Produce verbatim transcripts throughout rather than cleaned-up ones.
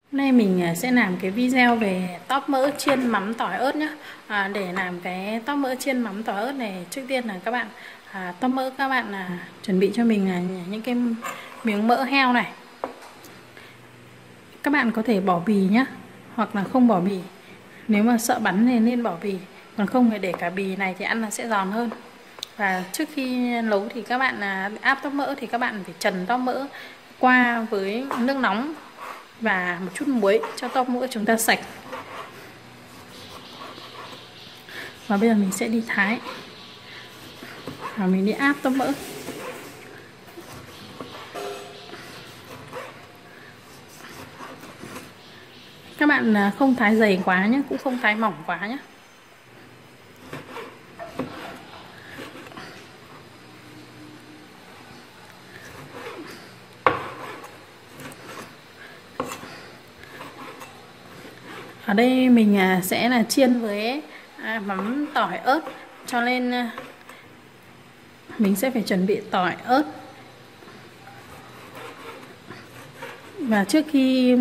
Hôm nay mình sẽ làm cái video về tóp mỡ chiên mắm tỏi ớt nhé. à, Để làm cái tóp mỡ chiên mắm tỏi ớt này, trước tiên là các bạn à, tóp mỡ các bạn là chuẩn bị cho mình là những cái miếng mỡ heo này. Các bạn có thể bỏ bì nhé, hoặc là không bỏ bì. Nếu mà sợ bắn thì nên bỏ bì, còn không thì để cả bì này thì ăn nó sẽ giòn hơn. Và trước khi nấu thì các bạn là áp tóp mỡ thì các bạn phải trần tóp mỡ qua với nước nóng và một chút muối cho tóp mỡ chúng ta sạch. Và bây giờ mình sẽ đi thái và mình đi áp tóp mỡ. Các bạn không thái dày quá nhé, cũng không thái mỏng quá nhé. Ở đây mình sẽ là chiên với mắm tỏi ớt, cho nên mình sẽ phải chuẩn bị tỏi ớt. Và trước khi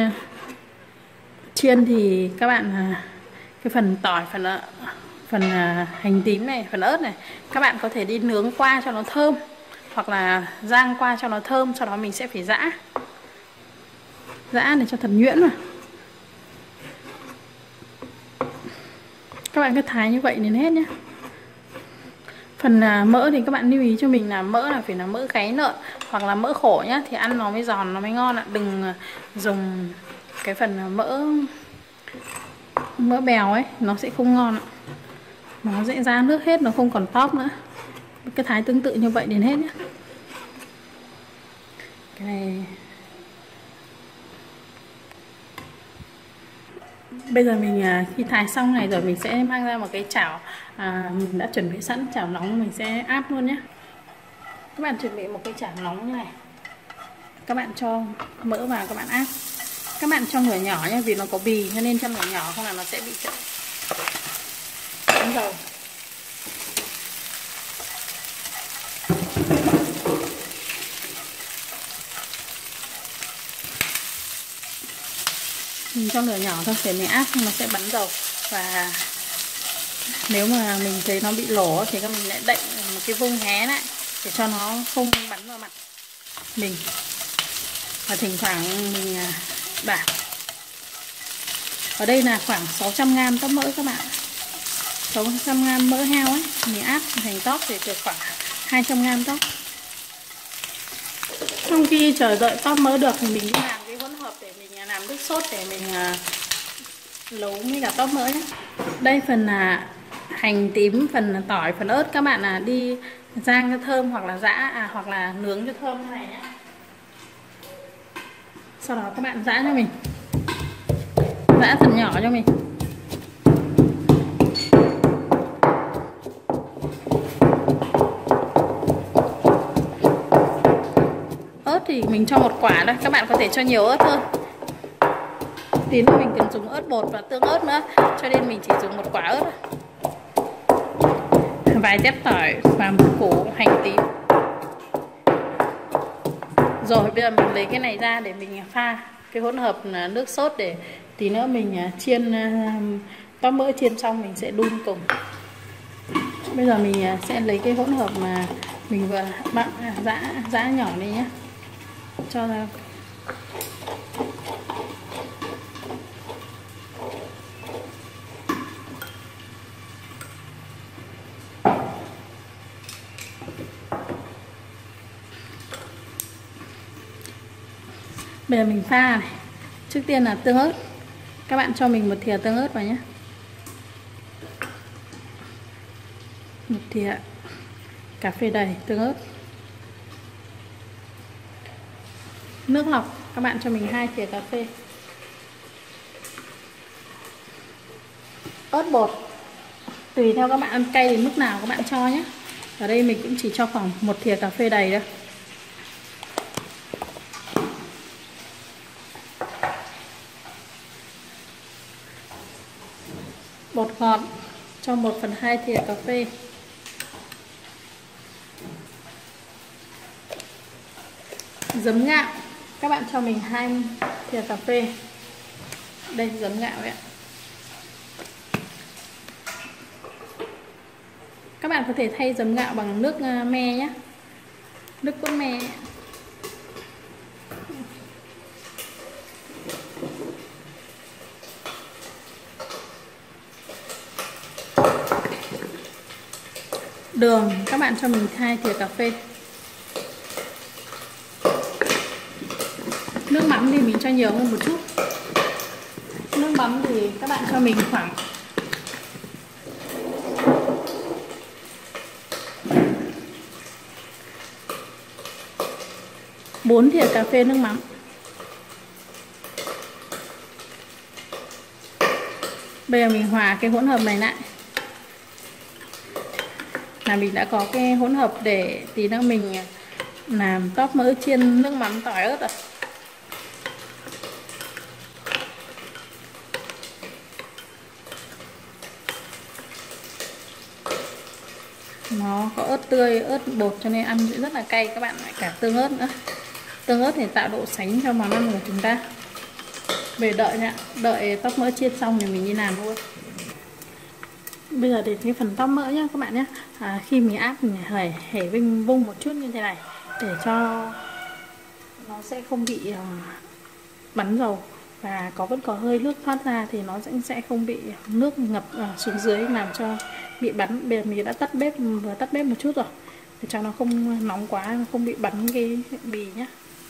chiên thì các bạn cái phần tỏi, phần phần hành tím này, phần ớt này, các bạn có thể đi nướng qua cho nó thơm, hoặc là rang qua cho nó thơm. Sau đó mình sẽ phải giã giã để cho thật nhuyễn mà. Các bạn cứ thái như vậy đến hết nhé. Phần mỡ thì các bạn lưu ý cho mình là mỡ là phải là mỡ gáy lợn hoặc là mỡ khổ nhá, thì ăn nó mới giòn, nó mới ngon ạ. Đừng dùng cái phần mỡ mỡ bèo ấy, nó sẽ không ngon ạ. Nó dễ ra nước hết, nó không còn tóp nữa. Cái thái tương tự như vậy đến hết nhé. Cái này bây giờ mình khi thái xong này rồi, mình sẽ mang ra một cái chảo à, mình đã chuẩn bị sẵn chảo nóng, mình sẽ áp luôn nhé. Các bạn chuẩn bị một cái chảo nóng như này, các bạn cho mỡ vào, các bạn áp. Các bạn cho lửa nhỏ nhé, vì nó có bì cho nên cho lửa nhỏ, không là nó sẽ bị chậm dầu. Mình cho lửa nhỏ thôi để mình áp, nó sẽ bắn dầu. Và nếu mà mình thấy nó bị lổ thì các mình lại đậy một cái vung hé lại để cho nó không bắn vào mặt mình. Và thỉnh thoảng mình đảo. Ở đây là khoảng sáu trăm gam tóp mỡ các bạn, sáu trăm gam mỡ heo ấy, mình áp thành tóp thì được khoảng hai trăm gam tóp. Trong khi chờ đợi tóp mỡ được thì mình đi làm cái hỗn hợp để mình làm nước sốt để mình nấu với cả tóp mỡ nhé. Đây phần là hành tím, phần là tỏi, phần ớt các bạn là đi rang cho thơm, hoặc là giã à, hoặc là nướng cho thơm như này nhé. Sau đó các bạn giã cho mình, giã thật nhỏ cho mình. Ớt thì mình cho một quả thôi, các bạn có thể cho nhiều ớt hơn. Tí nữa mình cần dùng ớt bột và tương ớt nữa, cho nên mình chỉ dùng một quả ớt thôi. Vài tép tỏi và một củ hành tím. Rồi bây giờ mình lấy cái này ra để mình pha cái hỗn hợp nước sốt, để tí nữa mình chiên tóp mỡ chiên xong mình sẽ đun cùng. Bây giờ mình sẽ lấy cái hỗn hợp mà mình vừa bặn giã giã nhỏ đi nhé, cho ra. Bây giờ mình pha này. Trước tiên là tương ớt. Các bạn cho mình một thìa tương ớt vào nhé. Một thìa cà phê đầy tương ớt. Nước lọc các bạn cho mình hai thìa cà phê. Ớt bột tùy theo các bạn ăn cay đến mức nào các bạn cho nhé. Ở đây mình cũng chỉ cho khoảng một thìa cà phê đầy thôi. Bột ngọt cho một phần hai thìa cà phê. Giấm gạo các bạn cho mình hai thìa cà phê. Đây giấm gạo đấy ạ. Các bạn có thể thay giấm gạo bằng nước me nhé, nước cốt me. Đường các bạn cho mình hai thìa cà phê. Nước mắm thì mình cho nhiều hơn một chút. Nước mắm thì các bạn cho mình khoảng bốn thìa cà phê nước mắm. Bây giờ mình hòa cái hỗn hợp này lại. Là mình đã có cái hỗn hợp để tí nữa mình làm tóp mỡ chiên nước mắm tỏi ớt rồi. Nó có ớt tươi, ớt bột cho nên ăn sẽ rất là cay, các bạn lại cả tương ớt nữa. Tương ớt thì tạo độ sánh cho món ăn của chúng ta. Về đợi nha, đợi tóp mỡ chiên xong thì mình đi làm thôi. Bây giờ đến cái phần tóp mỡ nhá các bạn nhé. À, khi mình áp mình hãy hãy vinh vung một chút như thế này để cho nó sẽ không bị uh, bắn dầu và có vẫn có hơi nước thoát ra thì nó sẽ sẽ không bị nước ngập uh, xuống dưới làm cho bị bắn. Bây giờ mình đã tắt bếp, vừa tắt bếp một chút rồi để cho nó không nóng quá, không bị bắn cái bì nhá.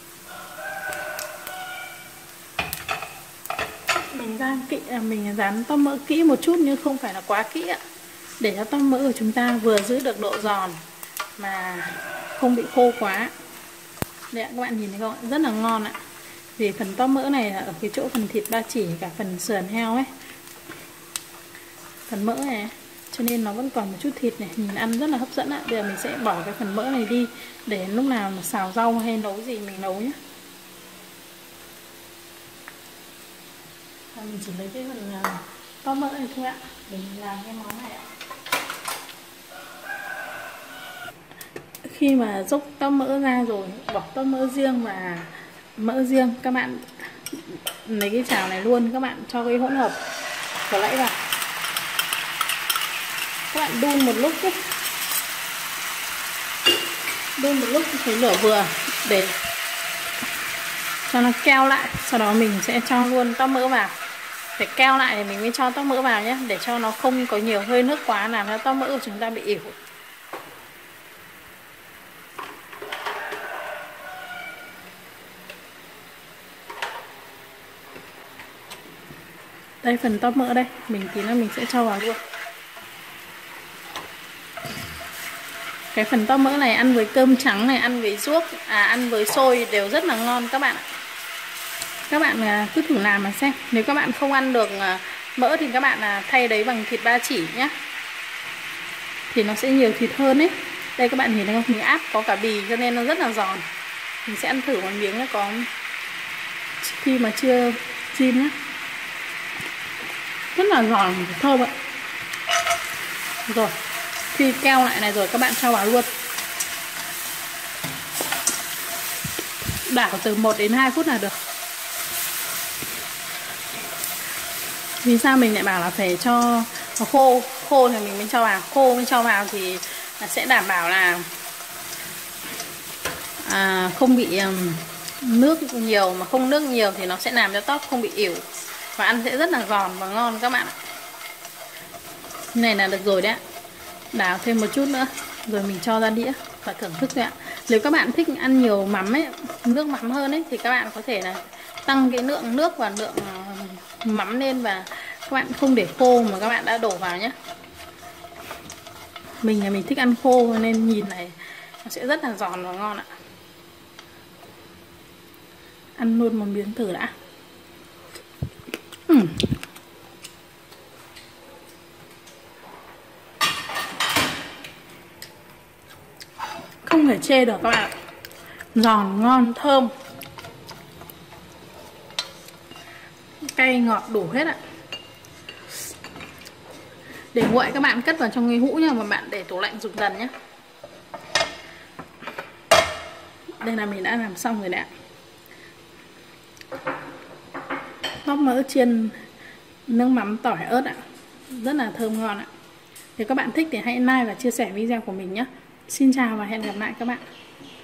Mình rang kỹ, mình rán tóp mỡ kỹ một chút nhưng không phải là quá kỹ ạ, để cho tóp mỡ của chúng ta vừa giữ được độ giòn mà không bị khô quá. Đấy các bạn nhìn thấy không, rất là ngon ạ. Vì phần tóp mỡ này là ở cái chỗ phần thịt ba chỉ cả phần sườn heo ấy, phần mỡ này, cho nên nó vẫn còn một chút thịt này, nhìn ăn rất là hấp dẫn ạ. Bây giờ mình sẽ bỏ cái phần mỡ này đi để lúc nào mà xào rau hay nấu gì mình nấu nhé. Mình chỉ lấy cái phần tóp mỡ này thôi ạ, để mình làm cái món này ạ. Khi mà dốc tóp mỡ ra rồi, bỏ tóp mỡ riêng và mỡ riêng, các bạn lấy cái chảo này luôn, các bạn cho cái hỗn hợp vừa nãy vào, các bạn đun một lúc ấy. Đun một lúc với lửa vừa để cho nó keo lại, sau đó mình sẽ cho luôn tóp mỡ vào. Phải keo lại thì mình mới cho tóp mỡ vào nhé, để cho nó không có nhiều hơi nước quá làm cho tóp mỡ của chúng ta bị ỉu. Đây phần tóp mỡ đây, mình tí nữa mình sẽ cho vào luôn. Cái phần tóp mỡ này ăn với cơm trắng này, ăn với ruốc, à ăn với xôi đều rất là ngon các bạn ạ. Các bạn cứ thử làm mà xem. Nếu các bạn không ăn được mỡ thì các bạn thay đấy bằng thịt ba chỉ nhé, thì nó sẽ nhiều thịt hơn ấy. Đây các bạn nhìn thấy không, mình áp có cả bì cho nên nó rất là giòn. Mình sẽ ăn thử một miếng nó có khi mà chưa chiên nhé. Rất là giòn, thơm ạ. Rồi, khi keo lại này rồi các bạn cho vào luôn. Đảo từ một đến hai phút là được. Vì sao mình lại bảo là phải cho khô, khô thì mình mới cho vào, khô mới cho vào thì sẽ đảm bảo là à, không bị um, nước nhiều, mà không nước nhiều thì nó sẽ làm cho tóp không bị ỉu và ăn sẽ rất là giòn và ngon các bạn ạ. Như này là được rồi đấy ạ. Đảo thêm một chút nữa rồi mình cho ra đĩa và thưởng thức đấy ạ. Nếu các bạn thích ăn nhiều mắm ấy, nước mắm hơn ấy, thì các bạn có thể là tăng cái lượng nước và lượng mắm lên, và các bạn không để khô mà các bạn đã đổ vào nhé. Mình là mình thích ăn khô nên nhìn này nó sẽ rất là giòn và ngon ạ. Ăn luôn một miếng thử đã. uhm. Không thể chê được các bạn ạ. Giòn, ngon, thơm, cay, ngọt đủ hết ạ. Để nguội các bạn cất vào trong cái hũ nha, mà bạn để tủ lạnh dùng dần nhé. Đây là mình đã làm xong rồi đấy ạ. tóp mỡ chiên nước mắm tỏi ớt ạ. Rất là thơm ngon ạ. Nếu các bạn thích thì hãy like và chia sẻ video của mình nhé. Xin chào và hẹn gặp lại các bạn.